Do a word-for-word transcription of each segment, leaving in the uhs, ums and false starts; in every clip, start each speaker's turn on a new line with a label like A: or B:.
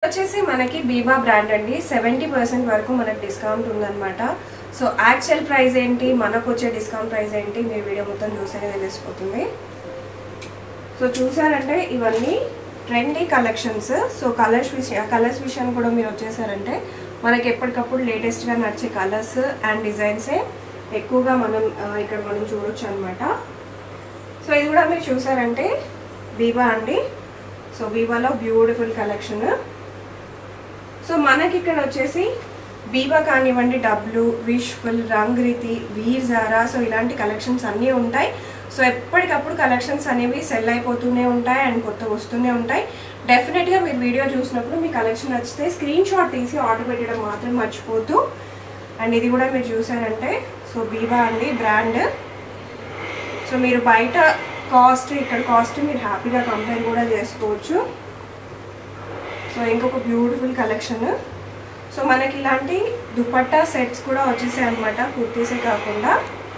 A: వచ్చేసి మనకి బీబా బ్రాండ్ అండి. సెవెంటీ పర్సెంట్ వరకు మనకు డిస్కౌంట్ ఉందన్నమాట. సో యాక్చువల్ ప్రైస్ ఏంటి, మనకు వచ్చే డిస్కౌంట్ ప్రైస్ ఏంటి, మీరు వీడియో మొత్తం చూసేనే తెలిసిపోతుంది. సో చూసారంటే ఇవన్నీ ట్రెండీ కలెక్షన్స్. సో కలర్స్ విషయం కలర్స్ విషయాన్ని కూడా మీరు వచ్చేసారంటే మనకి ఎప్పటికప్పుడు లేటెస్ట్గా నచ్చే కలర్స్ అండ్ డిజైన్సే ఎక్కువగా మనం ఇక్కడ మనం చూడొచ్చు అనమాట. సో ఇది కూడా మీరు చూసారంటే బీబా అండి. సో బీబాలో బ్యూటిఫుల్ కలెక్షన్. సో మనకి ఇక్కడ వచ్చేసి బీబా కానివ్వండి, W, Wishful, Rangriti, Veer Zaara, so ఇలాంటి కలెక్షన్స్ అన్నీ ఉంటాయి. సో ఎప్పటికప్పుడు కలెక్షన్స్ అనేవి సెల్ అయిపోతూనే ఉంటాయి అండ్ కొత్త వస్తూనే ఉంటాయి. డెఫినెట్గా మీరు వీడియో చూసినప్పుడు మీ కలెక్షన్ నచ్చితే స్క్రీన్ షాట్ తీసి ఆర్డర్ పెట్టడం మాత్రం మర్చిపోతూ. అండ్ ఇది కూడా మీరు చూసారంటే సో బీబా అండి బ్రాండ్. సో మీరు బయట కాస్ట్ ఇక్కడ కాస్ట్ మీరు హ్యాపీగా కంపేర్ కూడా చేసుకోవచ్చు. సో ఇంకొక బ్యూటిఫుల్ కలెక్షన్. సో మనకి ఇలాంటి దుపట్టా సెట్స్ కూడా వచ్చేసాయి అనమాట, కుర్తీసే కాకుండా.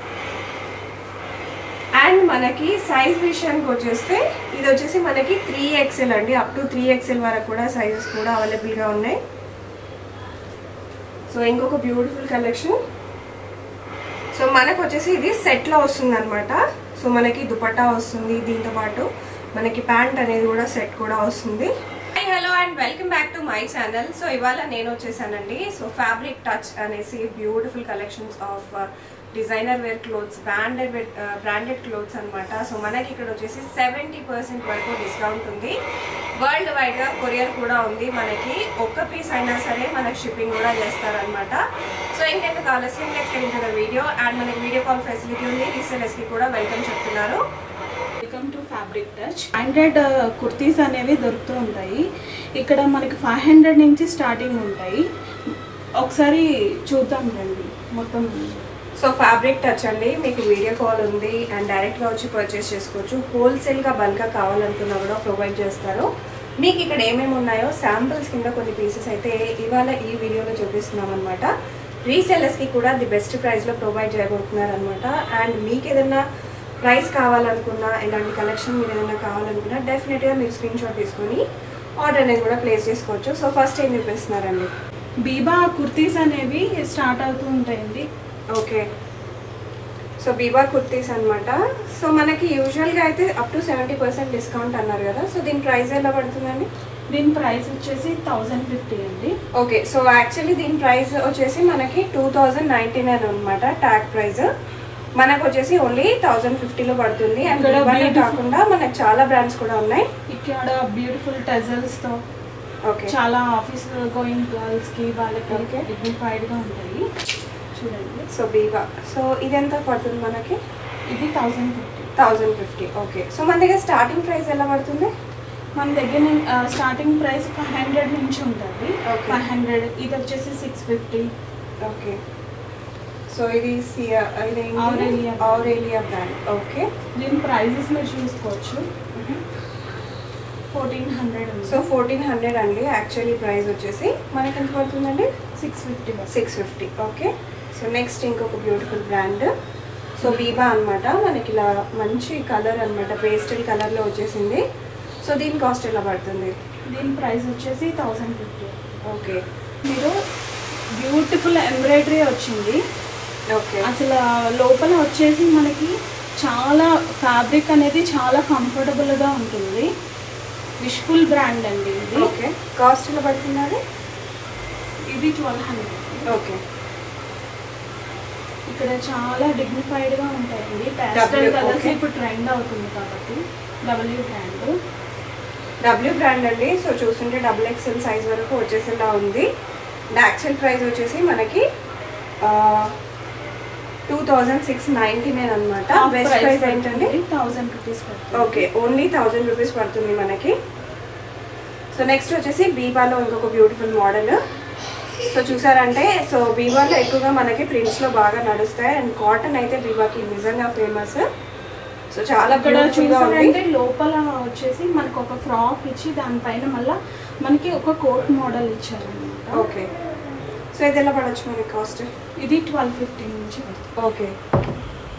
A: అండ్ మనకి సైజ్ విషయానికి వచ్చేస్తే ఇది వచ్చేసి మనకి త్రీ ఎక్స్ఎల్ అండి, అప్ టు త్రీ ఎక్స్ఎల్ వరకు కూడా సైజెస్ కూడా అవైలబుల్గా ఉన్నాయి. సో ఇంకొక బ్యూటిఫుల్ కలెక్షన్. సో మనకు వచ్చేసి ఇది సెట్లో వస్తుంది అనమాట. సో మనకి దుపట్టా వస్తుంది, దీంతో పాటు మనకి ప్యాంట్ అనేది కూడా సెట్ కూడా వస్తుంది. Hi hello and welcome back to my channel. So ఇవాళ నేను వచ్చేసానండి. సో ఫ్యాబ్రిక్ టచ్ అనేసి beautiful collections of designer wear clothes, branded wear branded clothes అనమాట. సో మనకి ఇక్కడ వచ్చేసి సెవెంటీ పర్సెంట్ వరకు డిస్కౌంట్ ఉంది. వరల్డ్ వైడ్గా కొరియర్ కూడా ఉంది. మనకి ఒక్క పీస్ అయినా సరే మనకి షిప్పింగ్ కూడా చేస్తారనమాట. సో ఇంకెందుకు ఆలస్యం, let's get into the video. And మనకి వీడియో కాల్ ఫెసిలిటీ ఉంది, రీసెలర్స్కి కూడా వెల్కమ్ చెప్తున్నారు.
B: Welcome to fabric touch. Hundred kurtis అనేవి దొరుకుతూ ఉంటాయి. ఇక్కడ మనకి ఫైవ్ హండ్రెడ్ నుంచి స్టార్టింగ్ ఉంటాయి. ఒకసారి చూద్దాం రండి మొత్తం.
A: సో ఫ్యాబ్రిక్ టచ్ అండి, మీకు వీడియో కాల్ ఉంది అండ్ డైరెక్ట్గా వచ్చి పర్చేస్ చేసుకోవచ్చు. హోల్సేల్గా బల్క్గా కావాలనుకున్నా కూడా ప్రొవైడ్ చేస్తారు. మీకు ఇక్కడ ఏమేమి ఉన్నాయో శాంపిల్స్ కింద కొన్ని పీసెస్ అయితే ఇవాళ ఈ వీడియోలో చూపిస్తున్నాం అనమాట. రీసెలర్స్కి కూడా ది బెస్ట్ ప్రైస్లో ప్రొవైడ్ చేయబోతున్నారు అనమాట. అండ్ మీకు ఏదైనా ప్రైస్ కావాలనుకున్నా, ఇలాంటి కలెక్షన్ మీరు ఏదైనా కావాలనుకున్నా డెఫినెట్గా మీరు స్క్రీన్ షాట్ తీసుకొని ఆర్డర్ అనేది కూడా ప్లేస్ చేసుకోవచ్చు. సో ఫస్ట్ ఏం చూపిస్తున్నారండి?
B: బీబా కుర్తీస్ అనేవి స్టార్ట్ అవుతూ ఉంటాయండి.
A: ఓకే, సో బీబా కుర్తీస్ అనమాట. సో మనకి యూజువల్గా అయితే up to seventy percent discount అన్నారు కదా. సో దీని ప్రైస్ ఎలా పడుతుందండి?
B: దీని ప్రైస్ వచ్చేసి థౌజండ్ ఫిఫ్టీ అండి.
A: ఓకే, సో యాక్చువల్లీ దీని ప్రైస్ వచ్చేసి మనకి టూ థౌజండ్ నైంటీ నైన్ అనమాట ట్యాగ్ ప్రైస్. మనకు వచ్చేసి ఓన్లీ థౌజండ్ ఫిఫ్టీలో పడుతుంది. అండ్ బీబానే కాకుండా మనకు చాలా బ్రాండ్స్ కూడా ఉన్నాయి.
B: ఇక్కడ బ్యూటిఫుల్ టెజల్స్తో
A: ఓకే
B: చాలా ఆఫీస్ గోయింగ్ గర్ల్స్కి వాళ్ళకి డిగ్నిఫైడ్గా ఉంటాయి. చూడండి.
A: సో బీబా, సో ఇది ఎంత పడుతుంది మనకి?
B: ఇది thousand fifty
A: thousand fifty okay. So మన దగ్గర స్టార్టింగ్ ప్రైస్ ఎలా పడుతుంది?
B: మన దగ్గర స్టార్టింగ్ ప్రైస్ ఫైవ్ హండ్రెడ్ నుంచి ఉంటుంది. ఫైవ్ హండ్రెడ్ ఇది వచ్చేసి సిక్స్ ఫిఫ్టీ.
A: ఓకే, సో ఇది ఆరెలియా బ్రాండ్. ఓకే,
B: దీని ప్రైజెస్ మీరు చూసుకోవచ్చు. Fourteen hundred
A: so fourteen hundred అండి యాక్చువల్లీ ప్రైస్ వచ్చేసి. మనకి ఎంత పడుతుందండి?
B: Six fifty
A: six fifty okay. So next ఇంకొక బ్యూటిఫుల్ బ్రాండ్. సో బీబా అనమాట. మనకి ఇలా మంచి కలర్ అనమాట, పేస్టల్ కలర్లో వచ్చేసింది. సో దీని కాస్ట్ ఎలా పడుతుంది?
B: దీని ప్రైస్ వచ్చేసి థౌజండ్ ఫిఫ్టీ
A: ఓకే.
B: మీరు బ్యూటిఫుల్ ఎంబ్రాయిడరీ వచ్చింది.
A: ఓకే,
B: అసలు లోపల వచ్చేసి మనకి చాలా ఫ్యాబ్రిక్ అనేది చాలా కంఫర్టబుల్గా ఉంటుంది. విష్ఫుల్ బ్రాండ్ అండి ఇది.
A: ఓకే, కాస్ట్ ఎలా పడుతుంది?
B: ఇది ట్వెల్వ్ హండ్రెడ్
A: ఓకే.
B: ఇక్కడ చాలా డిగ్నిఫైడ్గా ఉంటాయండి. ప్యాస్టల్ కలర్స్ ఇప్పుడు ట్రెండ్ అవుతుంది కాబట్టి. డబ్ల్యూ బ్రాండ్
A: డబ్ల్యూ బ్రాండ్ అండి. సో చూస్తుంటే డబుల్ ఎక్స్ఎల్ సైజ్ వరకు వచ్చేసేలా ఉంది. యాక్చువల్ ప్రైస్ వచ్చేసి మనకి two thousand six ninety nine అనమాట. బెస్ట్ ప్రైస్ ఏంటండి?
B: థౌజండ్ రూపీస్ పడుతుంది.
A: ఓకే, ఓన్లీ థౌజండ్ రూపీస్ పడుతుంది మనకి. సో నెక్స్ట్ వచ్చేసి బీబాలో ఇంకొక బ్యూటిఫుల్ మోడల్. సో చూసారంటే సో బీబాలో ఎక్కువగా మనకి ప్రింట్స్లో బాగా నడుస్తాయి. అండ్ కాటన్ అయితే బీబాకి నిజంగా ఫేమస్. సో చాలా
B: చూసారంటే లోపల వచ్చేసి మనకు ఒక ఫ్రాక్ ఇచ్చి దానిపైన మళ్ళీ మనకి ఒక కోట్ మోడల్ ఇచ్చారు అనమాట.
A: ఓకే, సో ఇది ఎలా పడవచ్చు మనకి కాస్ట్?
B: ఇది ట్వెల్వ్ ఫిఫ్టీ నుంచి.
A: ఓకే,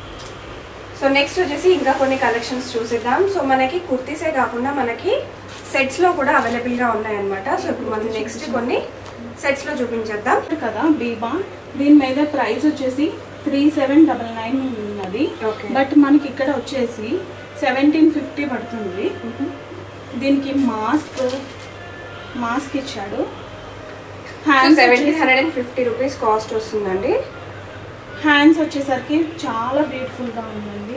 A: సో నెక్స్ట్ వచ్చేసి ఇంకా కొన్ని కలెక్షన్స్ చూసిద్దాం. సో మనకి కుర్తీసే కాకుండా మనకి సెట్స్ లో కూడా అవైలబుల్ గా ఉన్నాయి అన్నమాట. సో ఇప్పుడు మనం నెక్స్ట్ కొన్ని సెట్స్ లో చూపించేద్దాం
B: కదా. బీబా దీని మీద ప్రైస్ వచ్చేసి త్రీ సెవెన్ డబల్ నైన్ ఉన్నది. బట్ మనకి ఇక్కడ వచ్చేసి సెవెంటీన్ ఫిఫ్టీ పడుతుంది. దీనికి మాస్క్ మాస్క్ ఇచ్చాడు.
A: Seventeen hundred and fifty rupees cost వస్తుందండి.
B: హ్యాండ్స్ వచ్చేసరికి చాలా బ్యూటిఫుల్ గా ఉందండి.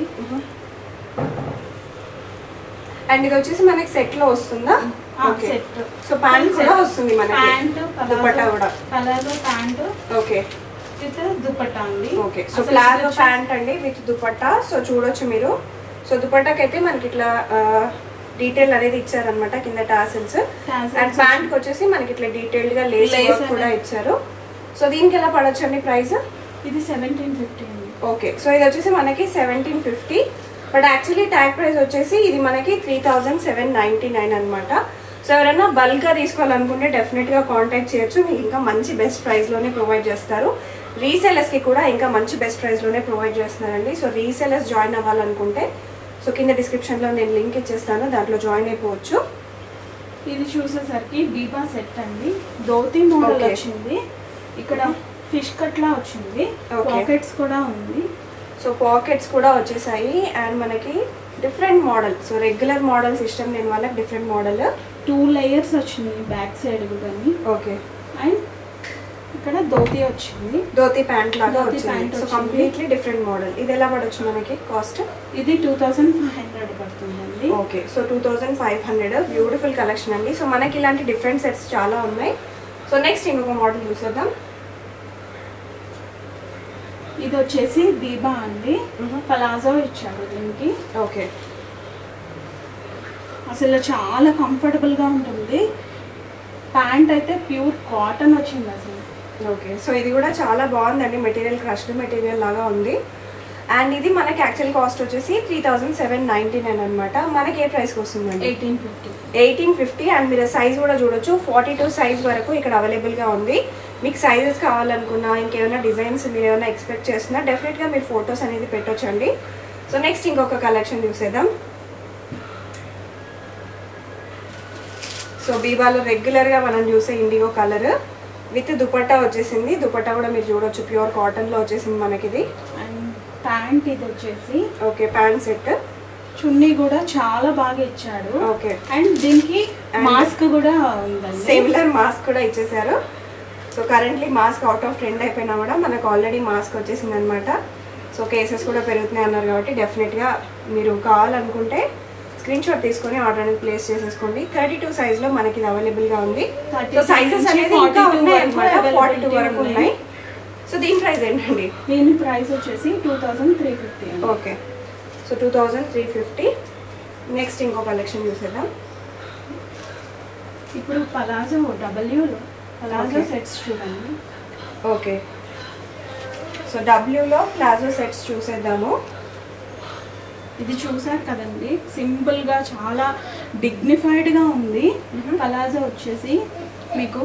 A: అండ్ ఇది వచ్చేసి మనకి సెట్ లో వస్తుందా?
B: సెట్.
A: సో ప్యాంట్ కూడా వస్తుంది మనకి.
B: ప్యాంట్
A: దుపట్టా కూడా
B: palazzo pant
A: okay
B: with dupatta అండి.
A: ఓకే సో ప్లాజో ప్యాంట్ అండి విత్ దుపట్టా. సో చూడొచ్చు మీరు. సో దుపట్టాకి అయితే మనకి ఇట్లా డీటెయిల్ అనేది ఇచ్చారనమాట కింద టాసిల్స్. అండ్ ప్యాంట్ వచ్చేసి మనకి ఇట్లా డీటెయిల్డ్ గా లేస్ వర్క్ కూడా ఇచ్చారు. సో దీనికి ఎలా పడొచ్చు అండి ప్రైస్?
B: ఇది సెవెంటీన్ ఫిఫ్టీ అండి.
A: ఓకే సో ఇది వచ్చేసి మనకి seventeen fifty but actually tag price వచ్చేసి ఇది మనకి three thousand seven ninety nine అనమాట. సో ఎవరైనా బల్క్గా తీసుకోవాలనుకుంటే డెఫినెట్గా కాంటాక్ట్ చేయొచ్చు. మీకు ఇంకా మంచి బెస్ట్ ప్రైస్లోనే ప్రొవైడ్ చేస్తారు. రీసేలర్స్కి కూడా ఇంకా మంచి బెస్ట్ ప్రైస్లోనే ప్రొవైడ్ చేస్తున్నారండి. సో రీసేలర్స్ జాయిన్ అవ్వాలనుకుంటే సో కింద డిస్క్రిప్షన్లో నేను లింక్ ఇచ్చేస్తాను, దాంట్లో జాయిన్ అయిపోవచ్చు.
B: ఇది చూసేసరికి బీబా సెట్ అండి. ధోతి మోడల్ వచ్చింది. ఇక్కడ ఫిష్ కట్లా వచ్చింది. పాకెట్స్ కూడా ఉంది.
A: సో పాకెట్స్ కూడా వచ్చేసాయి. అండ్ మనకి different model. So regular models ఇష్టం లేని వాళ్ళకి డిఫరెంట్ మోడల్.
B: టూ లేయర్స్ వచ్చింది బ్యాక్ సైడ్ కూడా.
A: ఓకే
B: అండ్ ఇక్కడ ధోతి వచ్చింది.
A: ధోతి ప్యాంట్ లాగా వచ్చింది. So completely different model. ఇది ఎలా పడొచ్చు మనకి కాస్ట్?
B: ఇది టూ థౌసండ్ ఫైవ్ హండ్రెడ్ పడుతుందండి.
A: Okay so two thousand five hundred beautiful collection అండి. సో మనకి ఇలాంటి డిఫరెంట్ సెట్స్ చాలా ఉన్నాయి. సో నెక్స్ట్ ఇంకొక మోడల్ చూసేద్దాం.
B: ఇది వచ్చేసి బీబా అండి. పలాజో ఇచ్చాడు దీనికి.
A: ఓకే
B: అసలు చాలా కంఫర్టబుల్ గా ఉంటుంది. ప్యాంట్ అయితే ప్యూర్ కాటన్ వచ్చింది అసలు.
A: ఓకే సో ఇది కూడా చాలా బాగుందండి. మెటీరియల్ క్రష్డ్ మెటీరియల్ లాగా ఉంది. అండ్ ఇది మనకి యాక్చువల్ కాస్ట్ వచ్చేసి three thousand seven ninety nine అనమాట. మనకి ఏ ప్రైస్కి వస్తుందండి?
B: Eighteen fifty
A: eighteen fifty and మీరు సైజ్ కూడా చూడొచ్చు. ఫార్టీ టూ సైజ్ వరకు ఇక్కడ అవైలబుల్గా ఉంది. మీకు సైజెస్ కావాలనుకున్నా ఇంకేమైనా డిజైన్స్ మీరు ఏమైనా ఎక్స్పెక్ట్ చేస్తున్నా డెఫినెట్గా మీరు ఫొటోస్ అనేది పెట్టొచ్చండి. సో నెక్స్ట్ ఇంకొక కలెక్షన్ చూసేద్దాం. సో బీబాలో రెగ్యులర్గా మనం చూసే ఇండిగో కలర్ విత్ దుపట్టా వచ్చేసింది. దుపట్టా కూడా మీరు చూడొచ్చు ప్యూర్ కాటన్లో వచ్చేసింది మనకి ఇది.
B: అండ్ ప్యాంట్ ఇది వచ్చేసి
A: ఓకే ప్యాంట్ సెట్.
B: చున్నీ కూడా చాలా బాగా ఇచ్చాడు.
A: ఓకే
B: అండ్ దీనికి మాస్క్ కూడా ఉందండి.
A: సిమిలర్ మాస్క్ కూడా ఇచ్చేసారు. So currently mask out of trend అయిపోయినా కూడా మనకు ఆల్రెడీ మాస్క్ వచ్చేసింది అనమాట. సో కేసెస్ కూడా పెరుగుతున్నాయి అన్నారు కాబట్టి డెఫినెట్గా మీరు కావాలనుకుంటే స్క్రీన్ షాట్ తీసుకొని ఆర్డర్ అనేది ప్లేస్ చేసేసుకోండి. థర్టీ టూ సైజ్లో మనకి ఇది అవైలబుల్గా ఉంది. సో సైజెస్ అనేది ఇంకా ఉన్నాయి అనమాట. ఫార్టీ టూ వరకు ఉన్నాయి. సో దీని ప్రైస్ ఏంటండి?
B: దీని ప్రైస్ వచ్చేసి two thousand three fifty.
A: Okay so two thousand three fifty. Next ఇంకో కలెక్షన్ చూసేద్దాం.
B: ఇప్పుడు పలాజో డబ్ల్యూలో పలాజో సెట్స్ చూడండి.
A: ఓకే సో డబ్ల్యూలో ప్లాజో సెట్స్ చూసేద్దాము.
B: ఇది చూసారు కదండి, సింపుల్గా చాలా డిగ్నిఫైడ్గా ఉంది. పలాజో వచ్చేసి మీకు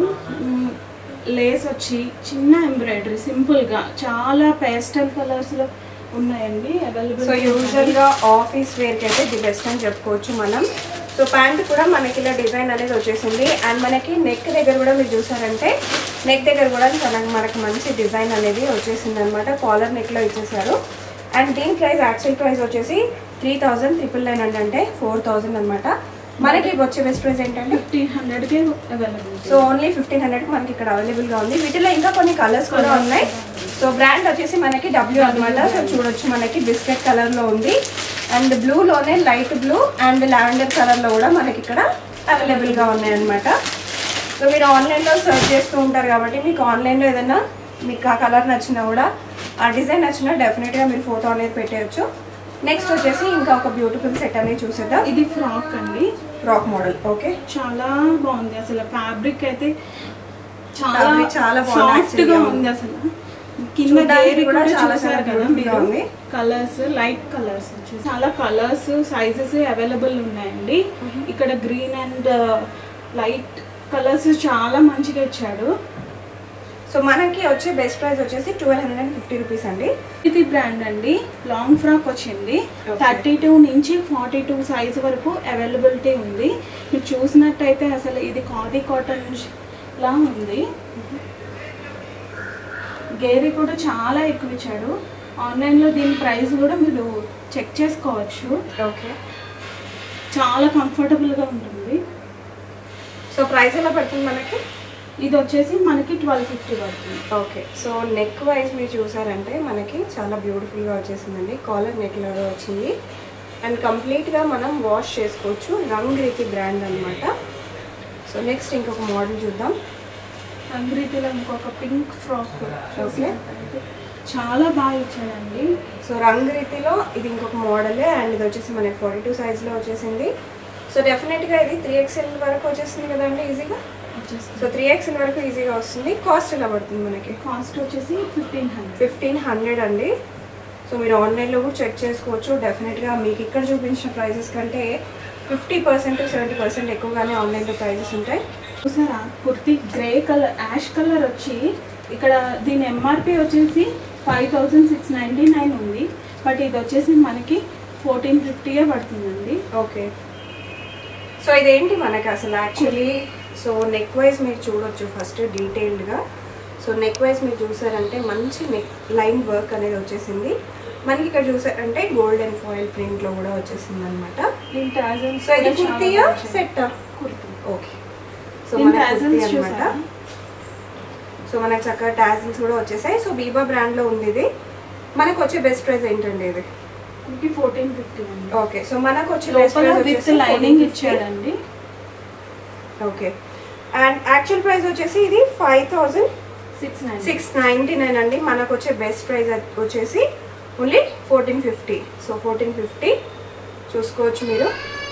B: లేస్ వచ్చి చిన్న ఎంబ్రాయిడరీ సింపుల్గా చాలా పేస్టల్ కలర్స్లో ఉన్నాయండి అవైలబుల్.
A: సో యూజువల్గా ఆఫీస్ వేర్కి అయితే ది బెస్ట్ అని చెప్పుకోవచ్చు మనం. సో ప్యాంట్ కూడా మనకి ఇలా డిజైన్ అనేది వచ్చేసింది. అండ్ మనకి నెక్ దగ్గర కూడా మీరు చూసారంటే నెక్ దగ్గర కూడా మనకి మంచి డిజైన్ అనేది వచ్చేసింది అనమాట. కాలర్ నెక్లో ఇచ్చేసారు. అండ్ దీని ప్రైస్ యాక్చువల్ ప్రైస్ వచ్చేసి three thousand triple nine hundred అంటే ఫోర్ థౌజండ్ అనమాట. మనకి వచ్చే బెస్ట్ ప్రైస్ ఏంటంటే
B: ఫిఫ్టీన్ హండ్రెడ్కి అవైలబుల్.
A: సో ఓన్లీ ఫిఫ్టీన్ హండ్రెడ్కి మనకి ఇక్కడ అవైలబుల్గా ఉంది. వీటిలో ఇంకా కొన్ని కలర్స్ కూడా ఉన్నాయి. సో బ్రాండ్ వచ్చేసి మనకి డబ్ల్యూ అనమాట. సో చూడొచ్చు మనకి బిస్కెట్ కలర్లో ఉంది. అండ్ బ్లూలోనే లైట్ బ్లూ అండ్ లావెండర్ కలర్లో కూడా మనకి ఇక్కడ అవైలబుల్గా ఉన్నాయి అనమాట. సో మీరు ఆన్లైన్లో సర్చ్ చేస్తూ ఉంటారు కాబట్టి మీకు ఆన్లైన్లో ఏదైనా మీకు ఆ కలర్ నచ్చినా కూడా ఆ డిజైన్ నచ్చినా డెఫినెట్గా మీరు ఫోటో అనేది పెట్టేయచ్చు. నెక్స్ట్ వచ్చేసి ఇంకా ఒక బ్యూటిఫుల్ సెట్ అనేది చూసేద్దాం.
B: ఇది ఫ్రాక్ అండి,
A: ఫ్రాక్ మోడల్. ఓకే
B: చాలా బాగుంది అసలు. ఫ్యాబ్రిక్ అయితే చాలా
A: చాలా
B: సాఫ్ట్ గా ఉంది అసలు. కింద డైరీ కూడా
A: చాలా
B: చూసారు కదా మీరు.
A: ఉంది
B: కలర్స్ లైట్ కలర్స్ వచ్చేసి చాలా కలర్స్ సైజెస్ అవైలబుల్ ఉన్నాయండి. ఇక్కడ గ్రీన్ అండ్ లైట్ కలర్స్ చాలా మంచిగా ఇచ్చాడు.
A: సో మనకి వచ్చే బెస్ట్ ప్రైస్ వచ్చేసి twelve hundred and fifty rupees అండి.
B: ఇది బ్రాండ్ అండి, లాంగ్ ఫ్రాక్ వచ్చింది. థర్టీ టూ నుంచి ఫార్టీ టూ సైజ్ వరకు అవైలబిలిటీ ఉంది. మీరు చూసినట్టయితే అసలు ఇది ఖాదీ కాటన్ లా ఉంది. గేరీ కూడా చాలా ఎక్కువ ఇచ్చాడు. ఆన్లైన్లో దీని ప్రైస్ కూడా మీరు చెక్ చేసుకోవచ్చు.
A: ఓకే,
B: చాలా కంఫర్టబుల్గా ఉంటుంది.
A: సో ప్రైస్ ఎలా పడుతుంది మనకి?
B: ఇది వచ్చేసి మనకి ట్వెల్వ్ ఫిఫ్టీ పడుతుంది.
A: ఓకే, సో నెక్ వైజ్ మీరు చూసారంటే మనకి చాలా బ్యూటిఫుల్గా వచ్చేసిందండి. కాలర్ నెక్ లాగా వచ్చింది అండ్ కంప్లీట్గా మనం వాష్ చేసుకోవచ్చు. రంగ్ రీతి బ్రాండ్ అనమాట. సో నెక్స్ట్ ఇంకొక మోడల్ చూద్దాం.
B: రంగ్ రీతిలో ఇంకొక పింక్ ఫ్రాక్.
A: ఓకే,
B: చాలా బాగా ఇచ్చాడండి.
A: సో రంగ్ రీతిలో ఇది ఇంకొక మోడలే అండ్ ఇది వచ్చేసి మనకి ఫార్టీ టూ సైజ్లో వచ్చేసింది. సో డెఫినెట్గా ఇది త్రీ ఎక్స్ఎల్ వరకు వచ్చేసింది కదండి ఈజీగా. సో త్రీ ఎక్స్ఎల్ వరకు ఈజీగా వస్తుంది. కాస్ట్ ఎలా పడుతుంది మనకి?
B: కాస్ట్ వచ్చేసి ఫిఫ్టీన్ హండ్రెడ్
A: ఫిఫ్టీన్ హండ్రెడ్ అండి. సో మీరు ఆన్లైన్లో కూడా చెక్ చేసుకోవచ్చు. డెఫినెట్గా మీకు ఇక్కడ చూపించిన ప్రైజెస్ కంటే ఫిఫ్టీ పర్సెంట్ సెవెంటీ పర్సెంట్ ఎక్కువగానే ఆన్లైన్లో ప్రైజెస్ ఉంటాయి.
B: చూసారా kurti grey colour ash colour వచ్చి ఇక్కడ దీని ఎంఆర్పి వచ్చేసి five thousand six ninety nine ఉంది. బట్ ఇది వచ్చేసి మనకి ఫోర్టీన్ ఫిఫ్టీయే పడుతుందండి.
A: ఓకే, సో ఇదేంటి మనకి అసలు యాక్చువల్లీ సో నెక్ వైజ్ మీరు చూడొచ్చు ఫస్ట్ డీటెయిల్డ్గా. సో నెక్ వైజ్ మీరు చూసారంటే మంచి నెక్ లైన్ వర్క్ అనేది వచ్చేసింది మనకి. ఇక్కడ చూసారంటే గోల్డెన్ ఫాయిల్ ప్రింట్లో కూడా వచ్చేసింది అనమాట. సో ఇది కుర్తీయా సెట్?
B: కుర్తీ.
A: ఓకే, సో మన కుర్తీ అనమాట. సో మనకు చక్కగా టాజిల్స్ కూడా వచ్చేసాయి. సో బీబా బ్రాండ్లో ఉంది ఇది. మనకు వచ్చే బెస్ట్ ప్రైస్ ఏంటండి ఇది?
B: Fourteen fifty.
A: ఓకే, సో మనకు వచ్చే బెస్ట్ ప్రైస్
B: విత్ లైనింగ్ ఇచ్చాడండి.
A: ఓకే, అండ్ యాక్చువల్ ప్రైస్ వచ్చేసి ఇది five thousand
B: six nine
A: six ninety nine అండి. మనకు వచ్చే బెస్ట్ ప్రైస్ వచ్చేసి only fourteen fifty. So fourteen fifty చూసుకోవచ్చు మీరు.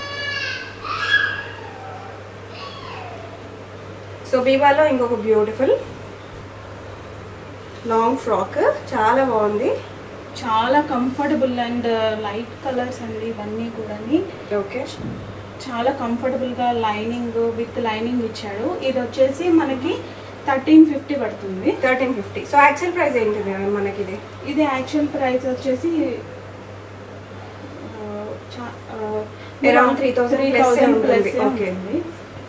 A: సో బీబాలో ఇంకొక బ్యూటిఫుల్ లాంగ్ ఫ్రాక్ చాలా బాగుంది.
B: చాలా కంఫర్టబుల్ అండ్ లైట్ కలర్స్ అండి ఇవన్నీ కూడా.
A: ఓకే,
B: చాలా కంఫర్టబుల్గా లైనింగ్ విత్ లైనింగ్ ఇచ్చాడు. ఇది వచ్చేసి మనకి థర్టీన్ ఫిఫ్టీ పడుతుంది.
A: Thirteen fifty. So actual price ఏంటిది మనకి? ఇది
B: ఇది యాక్చువల్ ప్రైస్ వచ్చేసి
A: around three thousand plus. Okay,
B: ఉంది.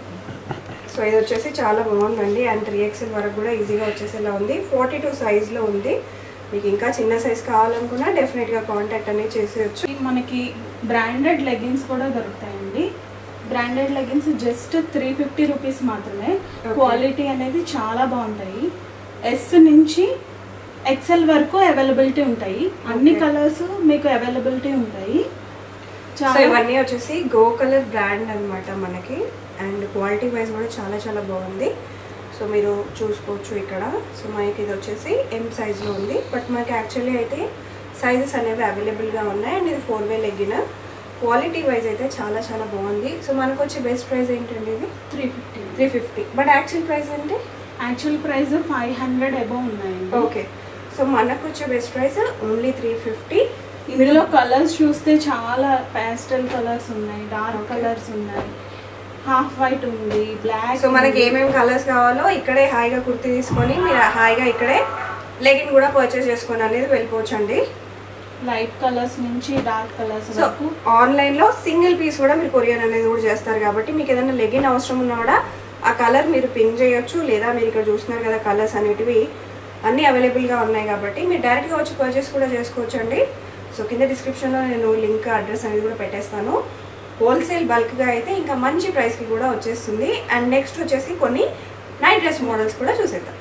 A: సో ఇది వచ్చేసి చాలా బాగుందండి అండ్ త్రీ ఎక్స్ఎల్ వరకు కూడా ఈజీగా వచ్చేసేలా ఉంది. ఫార్టీ టూ సైజ్లో ఉంది. మీకు ఇంకా చిన్న సైజ్ కావాలనుకున్నా డెఫినెట్గా కాంటాక్ట్ అనేది చేసేయచ్చు.
B: మనకి బ్రాండెడ్ లెగిన్స్ కూడా దొరుకుతాయండి. Branded leggings just three fifty rupees మాత్రమే. క్వాలిటీ అనేది చాలా బాగుంటాయి. ఎస్ నుంచి ఎక్సెల్ వరకు అవైలబిలిటీ ఉంటాయి. అన్ని కలర్స్ మీకు అవైలబిలిటీ ఉంటాయి.
A: సో ఇవన్నీ వచ్చేసి గో కలర్ బ్రాండ్ అనమాట మనకి అండ్ క్వాలిటీ వైజ్ కూడా చాలా చాలా బాగుంది. సో మీరు చూసుకోవచ్చు ఇక్కడ. సో మనకి ఇది వచ్చేసి ఎం సైజ్లో ఉంది. బట్ మనకి యాక్చువల్లీ అయితే సైజెస్ అనేవి అవైలబుల్గా ఉన్నాయి అండ్ ఇది four way legging. Quality wise అయితే చాలా చాలా బాగుంది. సో మనకు వచ్చే బెస్ట్ ప్రైస్ ఏంటండి? ఇది
B: three fifty
A: three fifty but actual price అంటే
B: actual price five hundred above ఉన్నాయండి.
A: ఓకే, సో మనకు వచ్చే best price only three fifty.
B: ఇందులో కలర్స్ చూస్తే చాలా ప్యాస్టల్ కలర్స్ ఉన్నాయి, డార్క్ కలర్స్ ఉన్నాయి, హాఫ్ వైట్ ఉంది, బ్లాక్.
A: సో మనకి ఏమేమి కలర్స్ కావాలో ఇక్కడే హాయిగా కుర్తీ తీసుకొని మీరు హాయిగా ఇక్కడే లెగిన్ కూడా పర్చేస్ చేసుకొని అనేది వెళ్ళిపోవచ్చు అండి.
B: లైట్ కలర్స్ నుంచి డార్క్ కలర్స్.
A: సో ఆన్లైన్లో సింగిల్ పీస్ కూడా మీరు కొరియర్ అనేది కూడా చేస్తారు కాబట్టి మీకు ఏదైనా లెగిన్ అవసరం ఉన్నా కూడా ఆ కలర్ మీరు పిన్ చేయొచ్చు. లేదా మీరు ఇక్కడ చూస్తున్నారు కదా కలర్స్ అనేటివి అన్నీ అవైలబుల్గా ఉన్నాయి కాబట్టి మీరు డైరెక్ట్గా వచ్చి పర్చేస్ కూడా చేసుకోవచ్చు అండి. సో కింద డిస్క్రిప్షన్లో నేను లింక్ అడ్రస్ అనేది కూడా పెట్టేస్తాను. హోల్సేల్ బల్క్గా అయితే ఇంకా మంచి ప్రైస్కి కూడా వచ్చేస్తుంది. అండ్ నెక్స్ట్ వచ్చేసి కొన్ని నైట్ డ్రెస్ మోడల్స్ కూడా చూసేద్దాం.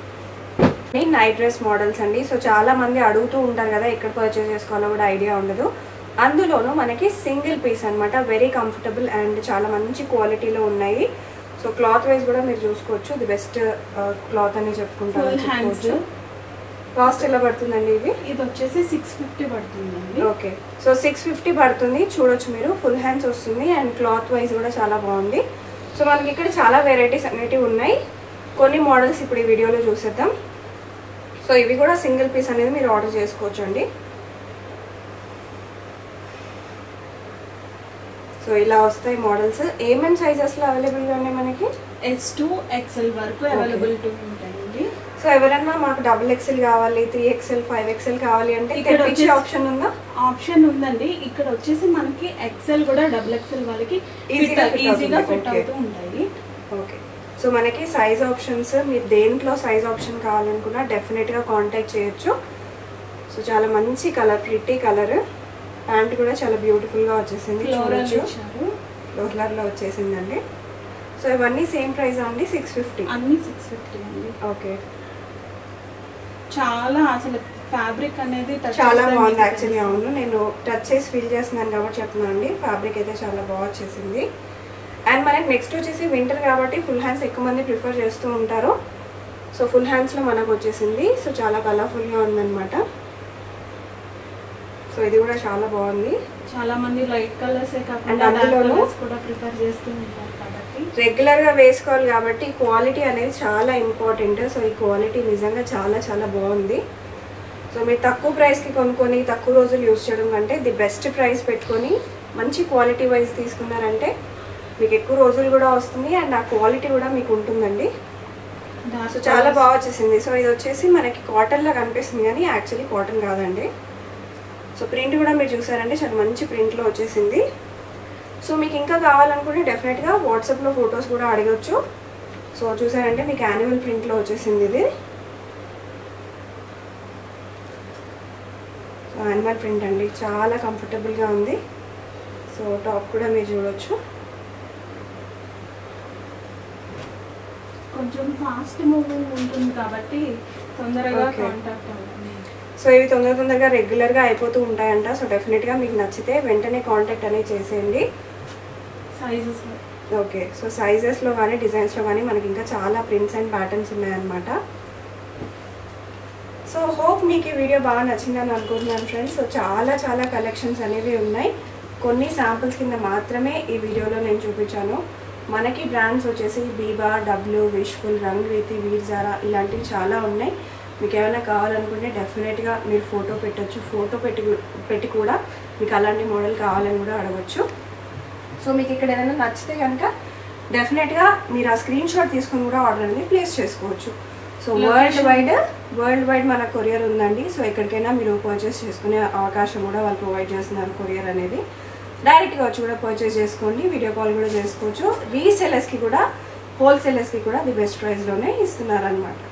A: నైట్ డ్రెస్ మోడల్స్ అండి. సో చాలామంది అడుగుతూ ఉంటారు కదా ఎక్కడ పర్చేస్ చేసుకోవాలో కూడా ఐడియా ఉండదు. అందులోనూ మనకి సింగిల్ పీస్ అనమాట. వెరీ కంఫర్టబుల్ అండ్ చాలా మంచి క్వాలిటీలో ఉన్నాయి. సో క్లాత్ వైజ్ కూడా మీరు చూసుకోవచ్చు. ఇది బెస్ట్ క్లాత్ అని చెప్పుకుంటారు. కాస్ట్ ఎలా పడుతుందండి ఇది?
B: ఇది వచ్చేసి సిక్స్ ఫిఫ్టీ పడుతుందండి.
A: ఓకే, సో సిక్స్ ఫిఫ్టీ పడుతుంది. చూడొచ్చు మీరు ఫుల్ హ్యాండ్స్ వస్తుంది అండ్ క్లాత్ వైజ్ కూడా చాలా బాగుంది. సో మనకి ఇక్కడ చాలా వెరైటీస్ అనేటివి ఉన్నాయి. కొన్ని మోడల్స్ ఇప్పుడు ఈ వీడియోలో చూసేద్దాం. సో ఇవి కూడా సింగిల్ పీస్ అనేది మీరు ఆర్డర్ చేసుకోవచ్చు అండి. సో ఇలా వస్తాయి మోడల్స్. ఏమేమి సైజెస్లో అవైలబుల్గా ఉన్నాయి మనకి?
B: ఎస్ టు ఎక్స్ఎల్ వరకు అవైలబిలిటీ ఉంటాయండి.
A: సో ఎవరన్నా మాకు డబుల్ ఎక్స్ఎల్ కావాలి, త్రీ ఎక్స్ఎల్, ఫైవ్ ఎక్స్ఎల్ కావాలి అంటే ఇక్కడ వచ్చే ఆప్షన్ ఉందా?
B: ఆప్షన్ ఉందండి. ఇక్కడ వచ్చేసి మనకి ఎక్స్ఎల్ కూడా డబుల్ ఎక్స్ఎల్ వాళ్ళకి ఈజీగా ఫిట్ అవుతూ ఉంటాయి.
A: ఓకే, సో మనకి సైజ్ ఆప్షన్స్, మీరు దేంట్లో సైజ్ ఆప్షన్ కావాలనుకున్నా డెఫినెట్గా కాంటాక్ట్ చేయొచ్చు. సో చాలా మంచి కలర్, ప్రిటీ కలర్. ప్యాంట్ కూడా చాలా బ్యూటిఫుల్గా వచ్చేసింది, చూడొచ్చు ఫ్లోరల్లో వచ్చేసిందండి. సో ఇవన్నీ సేమ్ ప్రైస్ అండి? సిక్స్ ఫిఫ్టీ
B: అన్ని సిక్స్ ఫిఫ్టీ అండి.
A: ఓకే,
B: చాలా అసలు ఫ్యాబ్రిక్ అనేది
A: చాలా బాగుంది యాక్చువల్లీ. అవును, నేను టచ్ చేసి ఫీల్ చేస్తున్నాను కాబట్టి చెప్తున్నాను అండి. ఫ్యాబ్రిక్ అయితే చాలా బాగా వచ్చేసింది. అండ్ మనకి నెక్స్ట్ వచ్చేసి వింటర్ కాబట్టి ఫుల్ హ్యాండ్స్ ఎక్కువ మంది ప్రిఫర్ చేస్తూ ఉంటారు. సో ఫుల్ హ్యాండ్స్లో మనకు వచ్చేసింది. సో చాలా కలర్ఫుల్గా ఉందన్నమాట. సో ఇది కూడా చాలా బాగుంది.
B: చాలా మంది లైట్ కలర్స్
A: అండ్ అందులోనూ
B: కూడా ప్రిఫర్ చేస్తూ ఉంటారు కాబట్టి
A: రెగ్యులర్గా వేసుకోవాలి కాబట్టి క్వాలిటీ అనేది చాలా ఇంపార్టెంట్. సో ఈ క్వాలిటీ నిజంగా చాలా చాలా బాగుంది. సో మీరు తక్కువ ప్రైస్కి కొనుక్కొని తక్కువ రోజులు యూజ్ చేయడం కంటే ది బెస్ట్ ప్రైస్ పెట్టుకొని మంచి క్వాలిటీ వైజ్ తీసుకున్నారంటే మీకు ఎక్కువ రోజులు కూడా వస్తుంది అండ్ ఆ క్వాలిటీ కూడా మీకు ఉంటుందండి. సో చాలా బాగా వచ్చేసింది. సో ఇది వచ్చేసి మనకి కాటన్లా కనిపిస్తుంది కానీ యాక్చువల్లీ కాటన్ కాదండి. సో ప్రింట్ కూడా మీరు చూసారంటే చాలా మంచి ప్రింట్లో వచ్చేసింది. సో మీకు ఇంకా కావాలనుకుంటే డెఫినెట్గా వాట్సాప్లో ఫొటోస్ కూడా అడగచ్చు. సో చూసారంటే మీకు యాన్యువల్ ప్రింట్లో వచ్చేసింది ఇది. సో యాన్యువల్ ప్రింట్ అండి, చాలా కంఫర్టబుల్గా ఉంది. సో టాప్ కూడా మీరు చూడొచ్చు.
B: కొంచెం ఫాస్ట్ మూవింగ్ ఉంటుంది కాబట్టి తొందరగా కాంటాక్ట్ అవ్వండి.
A: సో ఇవి తొందర తొందరగా రెగ్యులర్గా అయిపోతూ ఉంటాయంట. సో డెఫినెట్గా మీకు నచ్చితే వెంటనే కాంటాక్ట్ అనేది చేసేయండి.
B: సైజెస్
A: ఓకే, సో సైజెస్లో కానీ డిజైన్స్లో కానీ మనకి ఇంకా చాలా ప్రింట్స్ అండ్ ప్యాటర్న్స్ ఉన్నాయన్నమాట. సో హోప్ మీకు ఈ వీడియో బాగా నచ్చిందని అనుకుంటున్నాను ఫ్రెండ్స్. సో చాలా చాలా కలెక్షన్స్ అనేవి ఉన్నాయి. కొన్ని శాంపుల్స్ కింద మాత్రమే ఈ వీడియోలో నేను చూపించాను. మనకి బ్రాండ్స్ వచ్చేసి బీబా, డబ్ల్యూ, విష్ఫుల్, రంగ్ రీతి, వీర్ జారా ఇలాంటివి చాలా ఉన్నాయి. మీకు ఏమైనా కావాలనుకుంటే డెఫినెట్గా మీరు ఫోటో పెట్టచ్చు. ఫోటో పెట్టి పెట్టి కూడా మీకు అలాంటి మోడల్ కావాలని కూడా అడగచ్చు. సో మీకు ఇక్కడ ఏదైనా నచ్చితే కనుక డెఫినెట్గా మీరు ఆ స్క్రీన్ షాట్ తీసుకొని కూడా ఆర్డర్ అనేది ప్లేస్ చేసుకోవచ్చు. So worldwide worldwide మన కొరియర్ ఉందండి. సో ఎక్కడికైనా మీరు పర్చేస్ చేసుకునే అవకాశం కూడా వాళ్ళు ప్రొవైడ్ చేస్తున్నారు. కొరియర్ అనేది డైరెక్ట్గా వచ్చి కూడా పర్చేస్ చేసుకోండి. వీడియో కాల్ కూడా చేసుకోవచ్చు. రీసెలర్స్కి కూడా హోల్సేలర్స్కి కూడా ది బెస్ట్ ప్రైస్లోనే ఇస్తున్నారు అనమాట.